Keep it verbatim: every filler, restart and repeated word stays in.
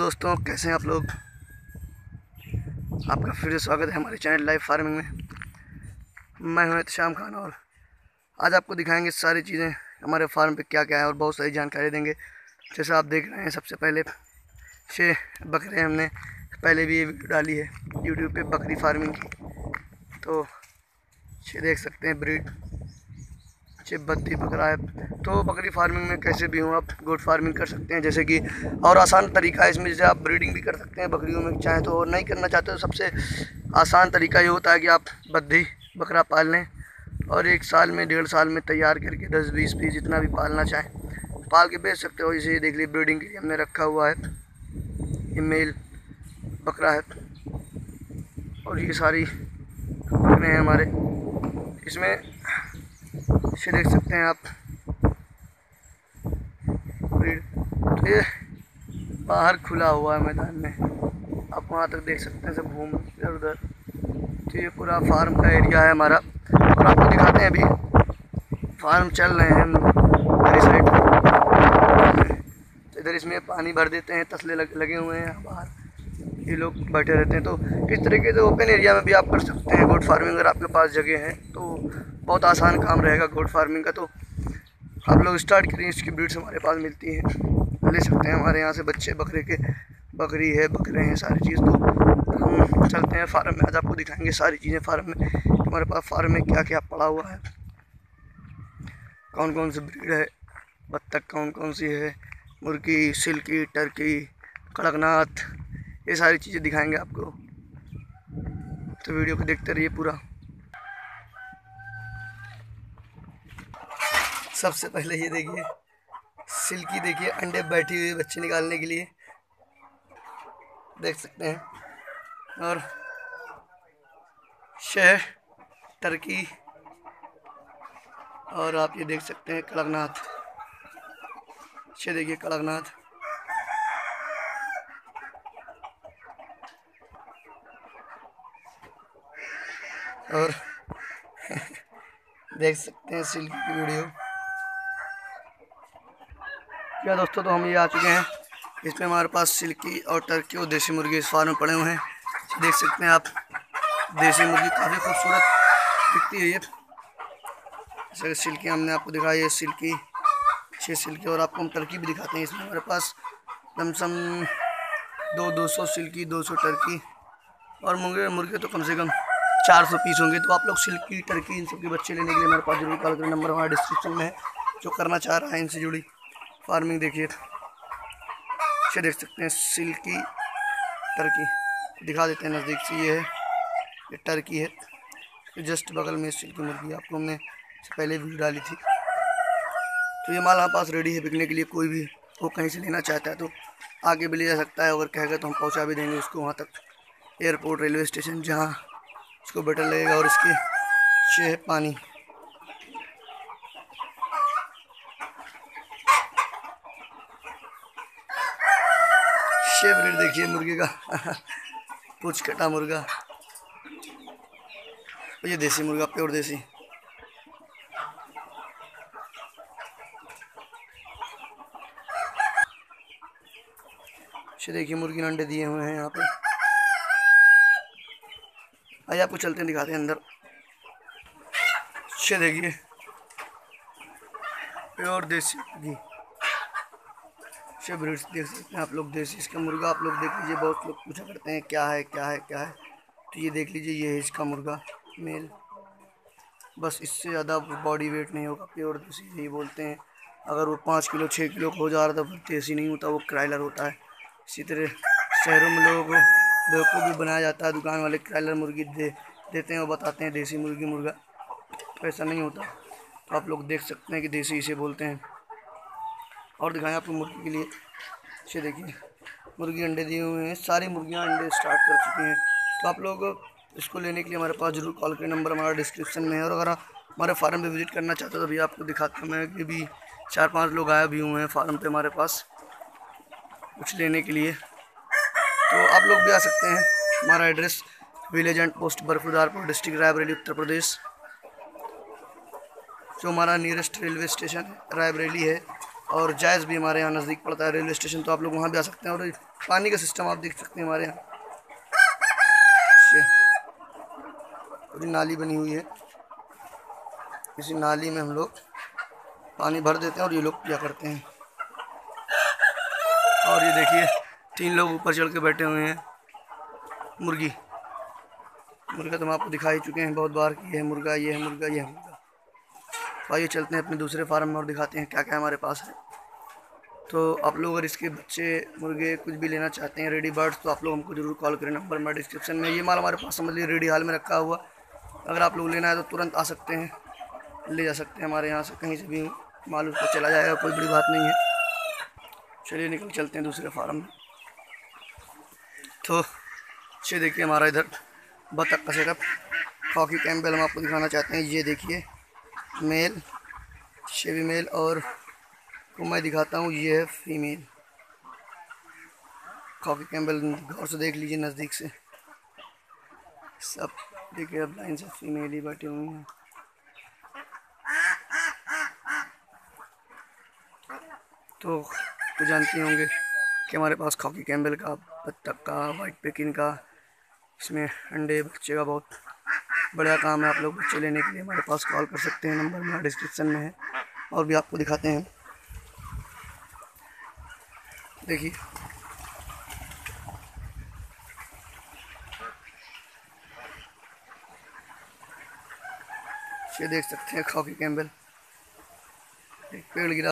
दोस्तों, कैसे हैं आप लोग। आपका फिर से स्वागत है हमारे चैनल लाइव फार्मिंग में। मैं हूं एहतशाम खान और आज आपको दिखाएंगे सारी चीज़ें हमारे फार्म पे क्या क्या है और बहुत सारी जानकारी देंगे। जैसे आप देख रहे हैं, सबसे पहले छः बकरे हमने पहले भी ये वीडियो डाली है यूट्यूब पे बकरी फार्मिंग की, तो छः देख सकते हैं ब्रीड छः बत्ती बकरा है। तो बकरी फार्मिंग में कैसे भी हो आप गोट फार्मिंग कर सकते हैं, जैसे कि और आसान तरीका है इसमें। जैसे आप ब्रीडिंग भी कर सकते हैं बकरियों में चाहें तो, और नहीं करना चाहते तो सबसे आसान तरीका ये होता है कि आप बद्धी बकरा पाल लें और एक साल में डेढ़ साल में तैयार करके दस बीस पीस जितना भी पालना चाहें पाल के बेच सकते हो। इसे देख लीजिए, ब्रीडिंग के लिए हमने रखा हुआ है, ये मेल बकरा है और ये सारी बकरे हैं हमारे। इसमें इसे देख सकते हैं आप ब्रीड। तो ये बाहर खुला हुआ है मैदान में, आप वहाँ तक देख सकते हैं, सब घूम इधर उधर। तो ये पूरा फार्म का एरिया है हमारा और आपको दिखाते हैं अभी फार्म चल रहे हैं हमारी साइड। तो इधर इसमें पानी भर देते हैं, तसले लग, लगे हुए हैं बाहर, ये लोग बैठे रहते हैं। तो इस तरीके से ओपन एरिया में भी आप कर सकते हैं गोट फार्मिंग। अगर आपके पास जगह है तो बहुत आसान काम रहेगा गोट फार्मिंग का। तो आप लोग स्टार्ट करिए, इसकी ब्रीड्स हमारे पास मिलती हैं, ले सकते हैं हमारे यहाँ से बच्चे बकरे के। बकरी है, बकरे हैं, सारी चीज़। तो हम चलते हैं फार्म में, आज आपको दिखाएंगे सारी चीज़ें फार्म में। हमारे पास फार्म में क्या क्या पड़ा हुआ है, कौन कौन सी ब्रीड है, बत्तख कौन कौन सी है, मुर्गी, सिल्की, टर्की, कड़कनाथ, ये सारी चीज़ें दिखाएंगे आपको। तो वीडियो को देखते रहिए पूरा। सबसे पहले ये देखिए सिल्की, देखिए अंडे बैठी हुई बच्चे निकालने के लिए, देख सकते हैं। और शह टर्की, और आप ये देख सकते हैं कड़कनाथ। ये देखिए कड़कनाथ, और देख सकते हैं सिल्की की वीडियो। क्या दोस्तों, तो हम ये आ चुके हैं, इसमें हमारे पास सिल्की और टर्की और देसी मुर्गी इस फार्म में पड़े हुए हैं। देख सकते हैं आप, देसी मुर्गी काफ़ी खूबसूरत दिखती है ये। जैसे सिल्की हमने आपको दिखाई है, सिल्की छः सिल्की, और आपको हम टर्की भी दिखाते हैं। इसमें हमारे पास लमसम दो दो सौ सिल्की, दो सौ टर्की, और मुर्गे मुर्गे तो कम से कम चार सौ पीस होंगे। तो आप लोग सिल्की टर्की इन सब के बच्चे लेने के लिए हमारे पास जरूर कॉल करें, नंबर हमारा डिस्क्रिप्शन में है। जो करना चाह रहा है इनसे जुड़ी फार्मिंग, देखिए अच्छे देख सकते हैं सिल्की टर्की, दिखा देते हैं नज़दीक से। ये है, ये टर्की है, जस्ट बगल में सिल्की मुर्गी, आपको हमने पहले वीडियो डाली थी। तो ये माल हमारे पास रेडी है बिकने के लिए। कोई भी वो कहीं से लेना चाहता है तो आगे भी ले जा सकता है, अगर कहेगा तो हम पहुंचा भी देंगे उसको वहाँ तक, एयरपोर्ट, रेलवे स्टेशन, जहाँ उसको बेटर लगेगा। और इसके ये है पानी, शेप रेट देखिए मुर्गे का पूछ कटा मुर्गा, ये देसी मुर्गा, प्योर देसी। ये देखिए मुर्गी ने अंडे दिए हुए हैं यहाँ पे। आइए आपको चलते हैं, दिखाते हैं अंदर। ये देखिए प्योर देसी मुर्गी, ये ब्रीड्स देख सकते हैं आप लोग, देसी इसका मुर्गा आप लोग देख लीजिए। बहुत लोग पूछा करते हैं क्या है क्या है क्या है, तो ये देख लीजिए, ये है इसका मुर्गा मेल। बस इससे ज़्यादा बॉडी वेट नहीं होगा, प्योर देसी यही बोलते हैं। अगर वो पाँच किलो छः किलो हो जा रहा था, तो देसी नहीं होता, वो क्राइलर होता है। इसी तरह शहरों में लोगों को बेवकूफ़ भी बनाया जाता है, दुकान वाले क्राइलर मुर्गी दे देते हैं, वो बताते हैं देसी मुर्गी मुर्गा, तो ऐसा नहीं होता। तो आप लोग देख सकते हैं कि देसी इसे बोलते हैं। और दिखाएं आपको मुर्गी के लिए, ये देखिए मुर्गी अंडे दिए हुए हैं, सारी मुर्गियां अंडे स्टार्ट कर चुकी हैं। तो आप लोग इसको लेने के लिए हमारे पास जरूर कॉल करें, नंबर हमारा डिस्क्रिप्शन में है। और अगर आप हमारे फार्म पे विजिट करना चाहते हो तो अभी आपको दिखाता हूँ मैं कि भी चार पांच लोग आए भी हुए हैं फार्म पे हमारे पास कुछ लेने के लिए। तो आप लोग भी आ सकते हैं। हमारा address village and post Barfudarpur, district Raebareli, Uttar Pradesh. जो हमारा नियरेस्ट रेलवे स्टेशन रायबरेली है, और जायज़ भी हमारे यहाँ नज़दीक पड़ता है रेलवे स्टेशन, तो आप लोग वहाँ भी आ सकते हैं। और पानी का सिस्टम आप देख सकते हैं हमारे यहाँ, पूरी नाली बनी हुई है। इसी नाली में हम लोग पानी भर देते हैं और ये लोग क्या करते हैं। और ये देखिए तीन लोग ऊपर चढ़ के बैठे हुए हैं। मुर्गी मुर्गा तो हम आपको दिखा ही चुके हैं बहुत बार कि ये है मुर्गा, ये है मुर्गा, ये है मुर्गा। तो आइए चलते हैं अपने दूसरे फार्म में और दिखाते हैं क्या क्या हमारे पास है। तो आप लोग अगर इसके बच्चे मुर्गे कुछ भी लेना चाहते हैं, रेडी बर्ड्स, तो आप लोग हमको जरूर कॉल करें, नंबर मैं डिस्क्रिप्शन में। ये माल हमारे पास समझ लीजिए रेडी हाल में रखा हुआ, अगर आप लोग लेना है तो तुरंत आ सकते हैं, ले जा सकते हैं हमारे यहाँ से, कहीं से भी माल उसको चला जाएगा, कोई बड़ी बात नहीं है। चलिए निकल चलते हैं दूसरे फार्म में। तो ये देखिए हमारा इधर बतख का सेटअप, कॉकी कैम्बेल हम आपको दिखाना चाहते हैं। ये देखिए मेल, ये भी मेल, और को मैं दिखाता हूँ, ये है फीमेल कॉकी कैम्बेल। गौर से देख लीजिए नज़दीक से, सब देखिए अब लाइन से फीमेल ही बैठे हुए हैं। तो तो जानते होंगे कि हमारे पास कॉकी कैम्बेल का, बत्तख का, वाइट पेकिन का, इसमें अंडे बच्चे का बहुत बढ़िया काम है। आप लोग बच्चे लेने के लिए हमारे पास कॉल कर सकते हैं, नंबर मेरा डिस्क्रिप्शन में है। और भी आपको दिखाते हैं, देखिए ये देख सकते हैं कॉकी कैम्बेल, एक पेड़ गिरा